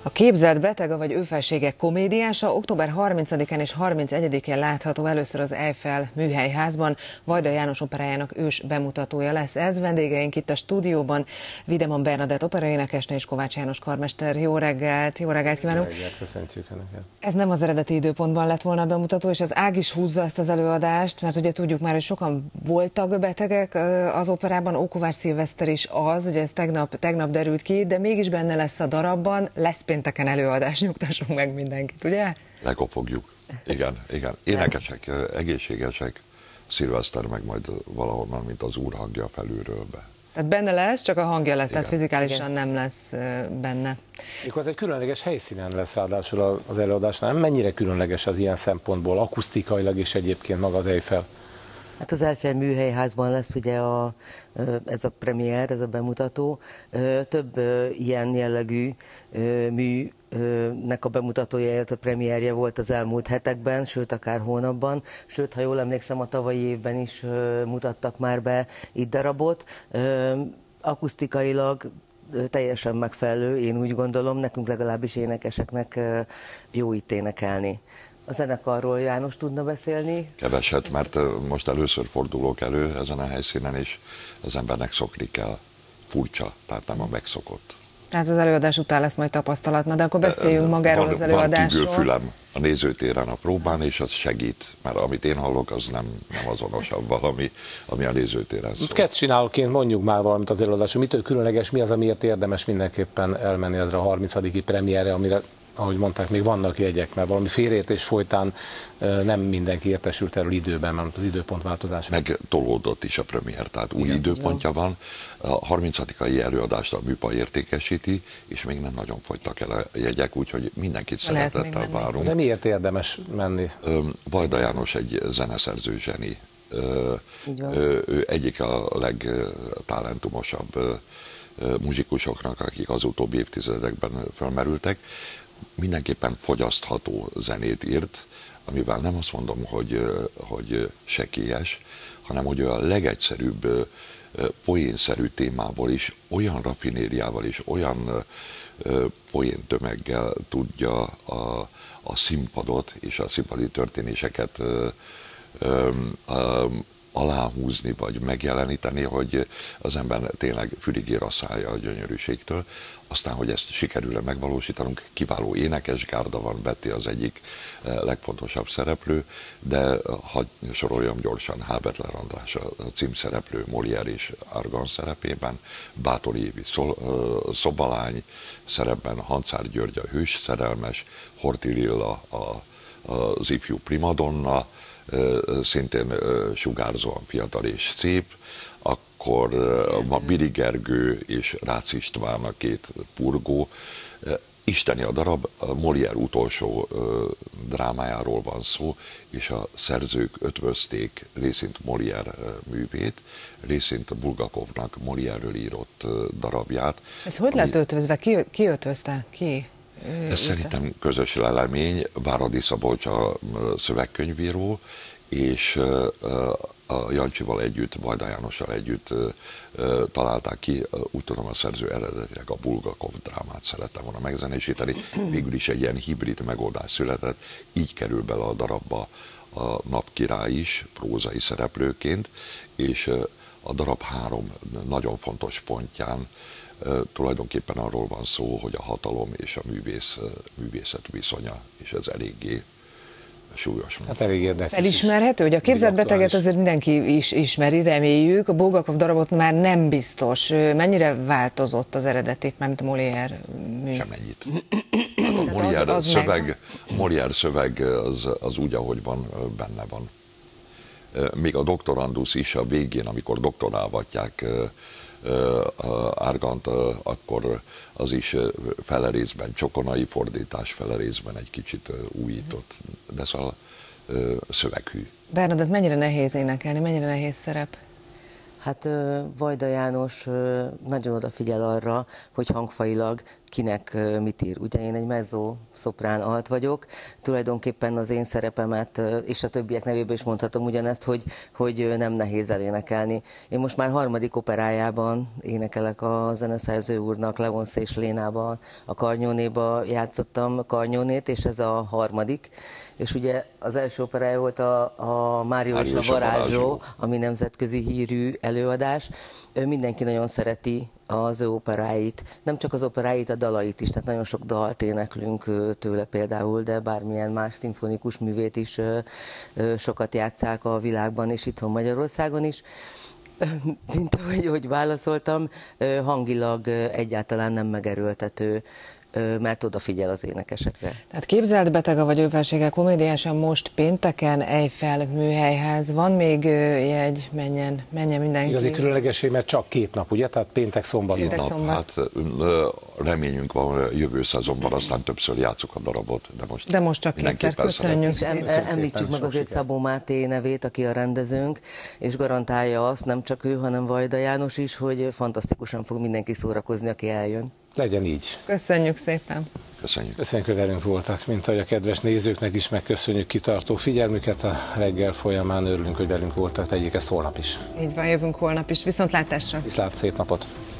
A Képzelt beteg, vagy ő felségek komédiása október 30-án és 31-én látható először az Eiffel műhelyházban. Vajda János operájának ős bemutatója lesz ez. Vendégeink itt a stúdióban Wiedemann Bernadett operaénekesnő és Kovács János karmester. Jó reggelt kívánunk! Jó reggelt, köszöntjük Önöket! Ez nem az eredeti időpontban lett volna a bemutató, és az ág is húzza ezt az előadást, mert ugye tudjuk már, hogy sokan voltak betegek az operában, Ókovács Szilveszter is az, ugye ez tegnap derült ki, de mégis benne lesz a darabban, lesz pénteken előadás, nyugtassunk meg mindenkit, ugye? Lekopogjuk. Igen. Énekesek, egészségesek, Szilveszter meg majd valahonnan, mint az úr hangja felülről be. Tehát benne lesz, csak a hangja lesz, Igen. tehát fizikálisan nem lesz benne. Mikor az egy különleges helyszínen lesz ráadásul az előadásnál. Mennyire különleges az ilyen szempontból, akusztikailag és egyébként maga az Eiffel? Hát az Eiffel műhelyházban lesz ugye ez a premier, ez a bemutató. Több ilyen jellegű műnek a bemutatója, illetve a premierje volt az elmúlt hetekben, sőt akár hónapban. Sőt, ha jól emlékszem, a tavalyi évben is mutattak már be itt darabot. Akusztikailag teljesen megfelelő, én úgy gondolom, nekünk legalábbis énekeseknek jó itt énekelni. A zenekarról János tudna beszélni? Keveset, mert most először fordulok elő ezen a helyszínen, és az embernek szokni kell. Furcsa, tehát nem a megszokott. Hát az előadás után lesz majd tapasztalat, de akkor beszéljünk magáról az előadásról. Van fülem a nézőtéren a próbán, és az segít, mert amit én hallok, az nem azonosabb valami, ami a nézőtéren szól. Sketch-csinálóként mondjuk már valamit az előadásról. Mitől különleges, mi az, amiért érdemes mindenképpen elmenni ezre a 30. premierre, amire, ahogy mondták, még vannak jegyek, mert valami félreértés folytán nem mindenki értesült erről időben, mert az időpontváltozás. Meg tolódott is a premier, tehát új időpontja van. A 30-ai előadást a műpa értékesíti, és még nem nagyon fogytak el a jegyek, úgyhogy mindenkit szeretettel várunk. De miért érdemes menni? Vajda János egy zeneszerző zseni. Ő egyik a legtalentumosabb muzsikusoknak, akik az utóbbi évtizedekben felmerültek. Mindenképpen fogyasztható zenét írt, amivel nem azt mondom, hogy sekélyes, hanem hogy a legegyszerűbb poénszerű témából is olyan raffinériával és olyan poéntömeggel tudja a színpadot és a színpadi történéseket aláhúzni vagy megjeleníteni, hogy az ember tényleg fülig ér a szája a gyönyörűségtől. Aztán, hogy ezt sikerül megvalósítanunk, kiváló énekesgárda van, Betty az egyik legfontosabb szereplő, de hadd soroljam gyorsan, Háberler András a címszereplő Molière és Argan szerepében, Báthori Évi szobalány szerepben, Hancár György a hős szerelmes, Horthy Lilla az ifjú primadonna, szintén sugárzóan fiatal és szép, akkor ma Biri Gergő és Rácz István a két purgó. Isteni a darab, Molière utolsó drámájáról van szó, és a szerzők ötvözték részint Molière művét, részint Bulgakovnak Molière-ről írott darabját. Ez hogy lett ötvözve? Ki ötvözte? Ki? Ez szerintem közös lelemény, Váradi Szabolcs a szövegkönyvíró, és a Jancsival együtt, Vajda Jánossal együtt találták ki, úgy tudom, a szerző eredetileg a Bulgakov drámát szerette volna megzenésíteni, végül is egy ilyen hibrid megoldás született, így kerül bele a darabba a Napkirály is, prózai szereplőként, és a darab 3 nagyon fontos pontján tulajdonképpen arról van szó, hogy a hatalom és a művészet viszonya, és ez eléggé súlyos. Hát elég érdekes. Felismerhető, hogy a Képzelt beteget azért mindenki is ismeri, reméljük. A Bulgakov darabot már nem biztos. Mennyire változott az eredeti, mármint a Molière mű? Semennyit. A Molière szöveg az úgy, ahogy van, benne van. Még a doktorandusz is a végén, amikor doktorálvatják Argant, akkor az is fele részben csokonai fordítás, fele részben egy kicsit újított, de szóval szöveghű. Bernadett, mennyire nehéz énekelni, mennyire nehéz szerep? Hát Vajda János nagyon odafigyel arra, hogy hangfailag kinek mit ír. Ugye én egy mezzo-szoprán alt vagyok, tulajdonképpen az én szerepemet, és a többiek nevében is mondhatom ugyanezt, hogy nem nehéz elénekelni. Én most már 3. operájában énekelek a zeneszerző úrnak, Leonce és Lénával, a Karnyónéba játszottam Karnyónét, és ez a 3. És ugye az első operája volt a Mário és a varázsló, ami nemzetközi hírű előadás. Mindenki nagyon szereti az ő operáit, nem csak az operáit, a dalait is, tehát nagyon sok dalt éneklünk tőle például, de bármilyen más szimfonikus művét is sokat játsszák a világban és itthon Magyarországon is. Mint ahogy válaszoltam, hangilag egyáltalán nem megerőltető, mert odafigyel az énekesekre. Tehát Képzelt beteg vagy őfelsége komédiása most pénteken Eiffel műhelyház. Van még jegy, menjen mindenki. Igazi különlegesség, mert csak 2 nap, ugye? Tehát péntek, szombat. Hát reményünk van jövő szezonban, aztán többször játszuk a darabot, de most csak kétszer. Köszönjük. Említsük meg azért Szabó Máté nevét, aki a rendezőnk, és garantálja azt, nem csak ő, hanem Vajda János is, hogy fantasztikusan fog mindenki szórakozni, aki eljön. Legyen így. Köszönjük szépen. Köszönjük. Köszönjük, hogy velünk voltak, mint ahogy a kedves nézőknek is megköszönjük kitartó figyelmüket a reggel folyamán. Örülünk, hogy velünk voltak, tegyék ezt holnap is. Így van, jövünk holnap is. Viszontlátásra. Viszlát, szép napot.